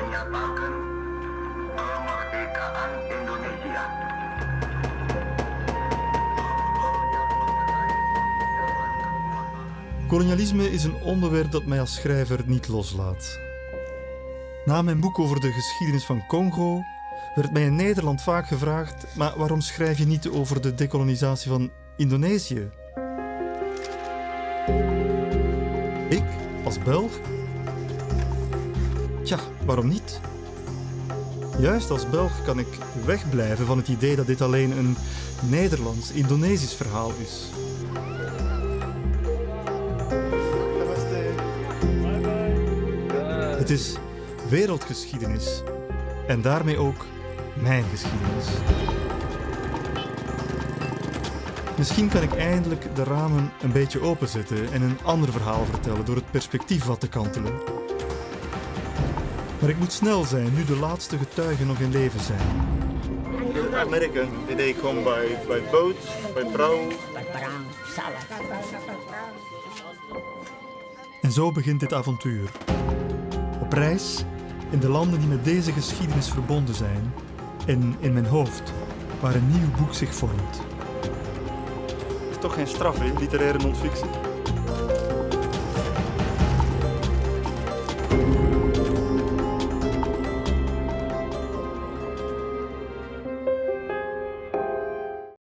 menyatakan kemerdekaan Indonesia. Kolonialisme is een onderwerp dat mij als schrijver niet loslaat. Na mijn boek over de geschiedenis van Congo werd mij in Nederland vaak gevraagd: maar waarom schrijf je niet over de dekolonisatie van Indonesië? Ik, als Belg? Tja, waarom niet? Juist als Belg kan ik wegblijven van het idee dat dit alleen een Nederlands-Indonesisch verhaal is. Het is wereldgeschiedenis en daarmee ook mijn geschiedenis. Misschien kan ik eindelijk de ramen een beetje openzetten en een ander verhaal vertellen door het perspectief wat te kantelen. Maar ik moet snel zijn, nu de laatste getuigen nog in leven zijn. In Amerika, they come by boat, by prauw. En zo begint dit avontuur. Op reis in de landen die met deze geschiedenis verbonden zijn en in mijn hoofd, waar een nieuw boek zich vormt. Het is toch geen straf, hè, literaire non-fictie?